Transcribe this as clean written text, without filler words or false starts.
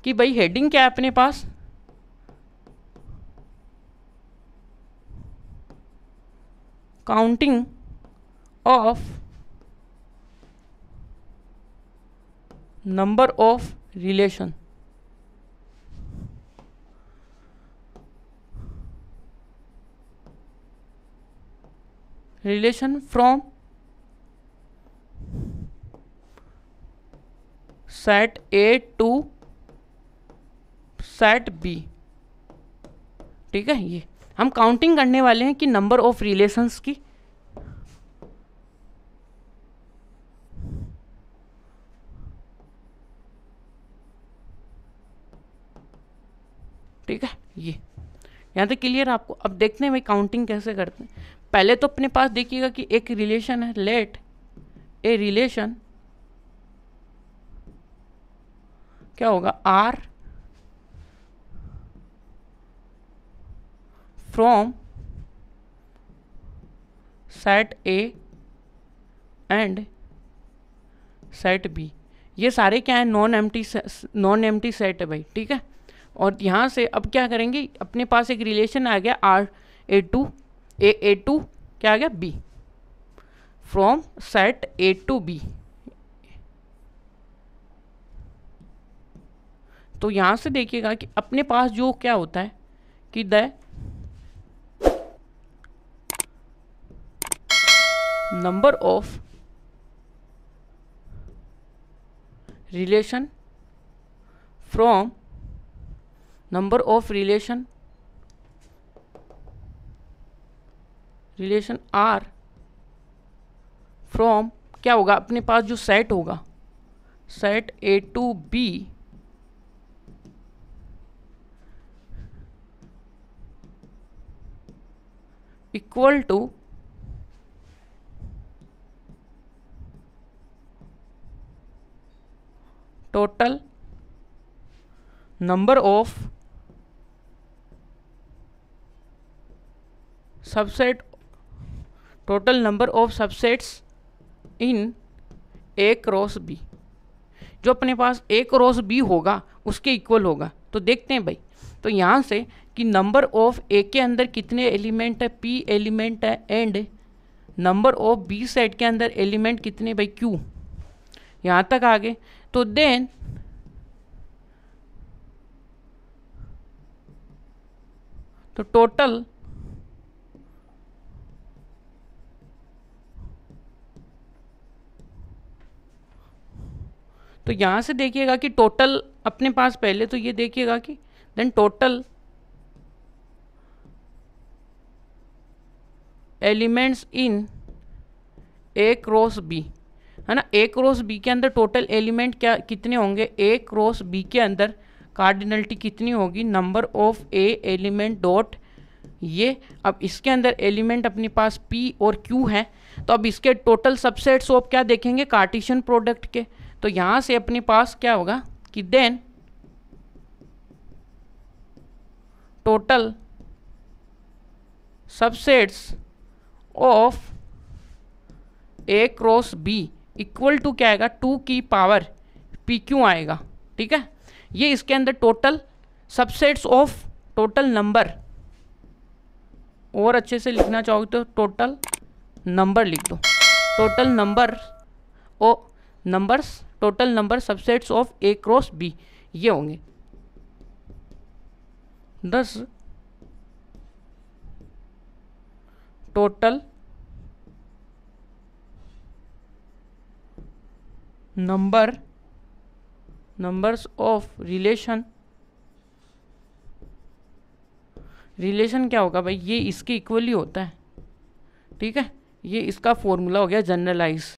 कि भाई हेडिंग क्या है अपने पास, counting of number of relation. Relation from set A to set B. ठीक है, ये हम काउंटिंग करने वाले हैं कि नंबर ऑफ रिलेशंस की। ठीक है, ये यहाँ तक क्लियर आपको। अब देखते हैं भाई काउंटिंग कैसे करते हैं। पहले तो अपने पास देखिएगा कि एक रिलेशन है, लेट ए रिलेशन क्या होगा, R from set A and set B. ये सारे क्या है, नॉन एम्प्टी सेट है भाई। ठीक है, और यहाँ से अब क्या करेंगे, अपने पास एक रिलेशन आ गया आर ए टू क्या आ गया B, from set A to B. तो यहाँ से देखिएगा कि अपने पास जो क्या होता है कि the number of relation from number of relation R from क्या होगा, अपने पास जो सेट होगा set A to B equal to total number of subset, total number of subsets in A cross B. जो अपने पास ए क्रॉस बी होगा उसके इक्वल होगा। तो देखते हैं भाई, तो यहाँ से कि नंबर ऑफ ए के अंदर कितने एलिमेंट है, पी एलिमेंट है, and number of B set के अंदर एलिमेंट कितने भाई, क्यू। यहाँ तक आ गए। तो देन तो टोटल तो यहाँ से देखिएगा कि टोटल अपने पास पहले तो ये देखिएगा कि then total elements in A cross B, है ना। ए क्रॉस बी के अंदर टोटल एलिमेंट क्या कितने होंगे, ए क्रॉस बी के अंदर कार्डिनलिटी कितनी होगी, number of A element dot ये। अब इसके अंदर एलिमेंट अपने पास पी और क्यू है, तो अब इसके टोटल सबसेट्स ऑफ क्या देखेंगे, कार्टेशियन प्रोडक्ट के। तो यहाँ से अपने पास क्या होगा कि then total subsets of A cross B equal to क्या आएगा, 2 की पावर पी क्यू आएगा। ठीक है, ये इसके अंदर total subsets of total number, और अच्छे से लिखना चाहोगे तो टोटल नंबर लिख दो, total number o numbers, total number subsets of A cross B ये होंगे 10। टोटल नंबर्स ऑफ रिलेशन क्या होगा भाई, ये इसके इक्वली होता है। ठीक है, ये इसका फॉर्मूला हो गया जनरलाइज।